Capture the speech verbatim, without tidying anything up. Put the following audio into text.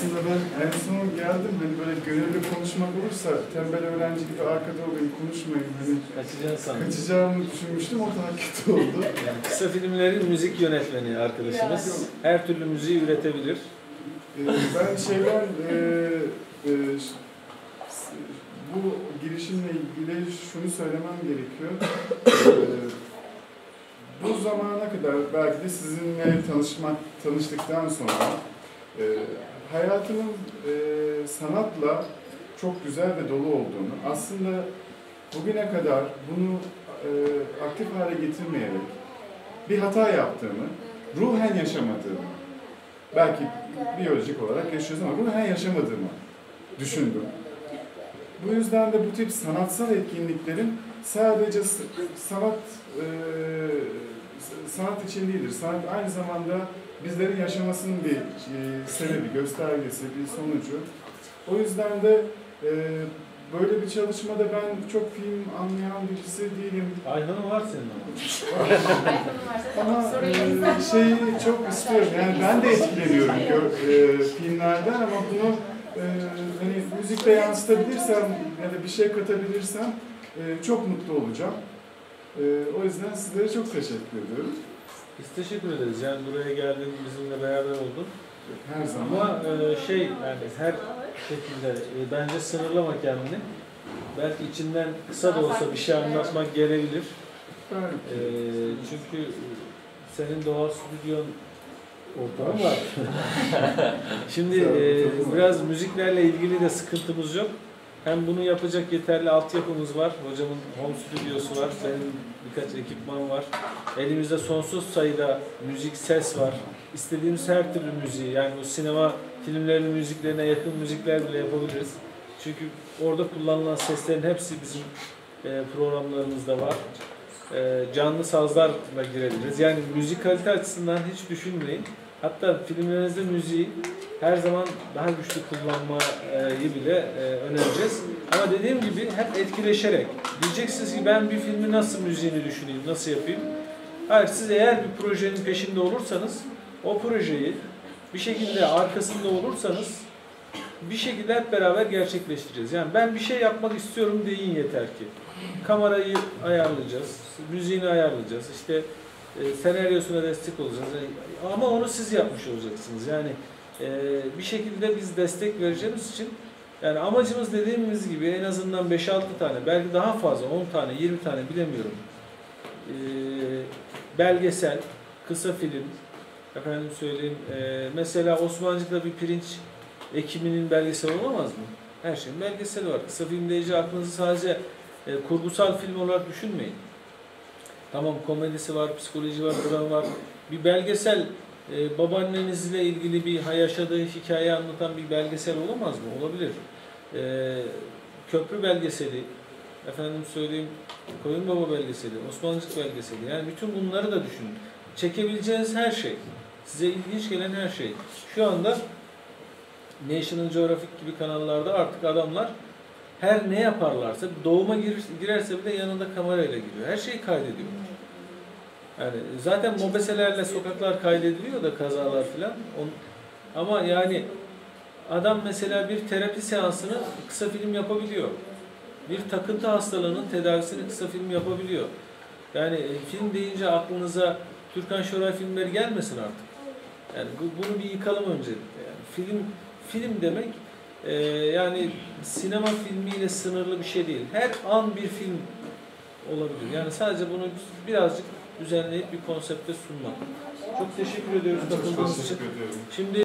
aslında ben en son geldim, hani böyle gönüllü konuşmak olursa tembel öğrenci gibi arkada olayım, konuşmayayım, hani Kaçacaksın kaçacağımı düşünmüştüm, o da kötü oldu. Yani kısa filmlerin müzik yönetmeni arkadaşımız. Her türlü müziği üretebilir. Ee, ben şeyden, e, e, bu girişimle ilgili şunu söylemem gerekiyor. Ee, bu zamana kadar belki de sizinle tanışmak, tanıştıktan sonra e, hayatımın e, sanatla çok güzel ve dolu olduğunu, aslında bugüne kadar bunu e, aktif hale getirmeyerek bir hata yaptığımı, ruhen yaşamadığımı, belki biyolojik olarak yaşıyoruz ama ruhen yaşamadığımı düşündüm. Bu yüzden de bu tip sanatsal etkinliklerin sadece sanat e, sanat için değildir. Sanat aynı zamanda bizlerin yaşamasının bir e, sebebi, göstergesi, bir sonucu. O yüzden de e, böyle bir çalışmada ben çok film anlayan birisi değilim. Ayhan'ın var senin ama. Ama e, şeyi çok istiyorum. Yani ben de etkileniyorum e, filmlerden ama bunu e, hani müzikle yansıtabilirsem ya da bir şey katabilirsem e, çok mutlu olacağım. E, o yüzden sizlere çok teşekkür ediyorum. Biz teşekkür ederiz. Yani buraya geldin, bizimle beraber oldun. Her zaman. Ama e, şey yani her şekilde e, bence sınırlama kendini. Belki içinden kısa da olsa bir şey anlatmak gelebilir. E, çünkü senin doğal stüdyon ortamı var. Şimdi e, biraz müziklerle ilgili de sıkıntımız yok. Hem bunu yapacak yeterli altyapımız var. Hocamın home stüdyosu var. Senin birkaç ekipman var. Elimizde sonsuz sayıda müzik, ses var. İstediğimiz her türlü müziği, yani o sinema filmlerinin müziklerine yakın müzikler bile yapabiliriz. Çünkü orada kullanılan seslerin hepsi bizim e, programlarımızda var. E, canlı sazlarla girebiliriz. Yani müzikalite açısından hiç düşünmeyin. Hatta filmlerinizde müziği her zaman daha güçlü kullanmayı bile e, önereceğiz. Ama dediğim gibi hep etkileşerek. Diyeceksiniz ki ben bir filmi nasıl müziğini düşüneyim, nasıl yapayım? Hayır, siz eğer bir projenin peşinde olursanız, o projeyi bir şekilde arkasında olursanız bir şekilde hep beraber gerçekleştireceğiz. Yani ben bir şey yapmak istiyorum deyin yeter ki. Kamerayı ayarlayacağız, müziğini ayarlayacağız, işte e, senaryosuna destek olacağız. Ama onu siz yapmış olacaksınız. Yani e, bir şekilde biz destek vereceğimiz için, yani amacımız dediğimiz gibi en azından beş altı tane, belki daha fazla, on tane, yirmi tane bilemiyorum. E, belgesel, kısa film, efendim söyleyeyim, e, mesela Osmancık'ta bir pirinç ekiminin belgeseli olamaz mı? Her şeyin belgeseli var. Kısa film deyince aklınızı sadece e, kurgusal film olarak düşünmeyin. Tamam, komedisi var, psikoloji var, dram var. Bir belgesel, e, babaannenizle ilgili bir yaşadığı hikaye anlatan bir belgesel olamaz mı? Olabilir. E, köprü belgeseli, efendim söyleyeyim, Koyun Baba belgeseli, Osmancık belgeseli. Yani bütün bunları da düşünün. Çekebileceğiniz her şey, size ilginç gelen her şey. Şu anda National Geographic gibi kanallarda artık adamlar her ne yaparlarsa, doğuma girer, girerse bile yanında kamerayla giriyor. Her şeyi kaydediyor. Yani zaten mobeselerle sokaklar kaydediliyor da, kazalar filan. Ama yani adam mesela bir terapi seansını kısa film yapabiliyor. Bir takıntı hastalığının tedavisini kısa film yapabiliyor. Yani film deyince aklınıza Türkan Şoray filmleri gelmesin artık. Yani bunu bir yıkalım öncelikle. Yani film film demek e, yani sinema filmiyle sınırlı bir şey değil. Her an bir film olabilir. Yani sadece bunu birazcık düzenleyip bir konsepte sunmak. Çok teşekkür ediyoruz katıldığınız için. Şimdi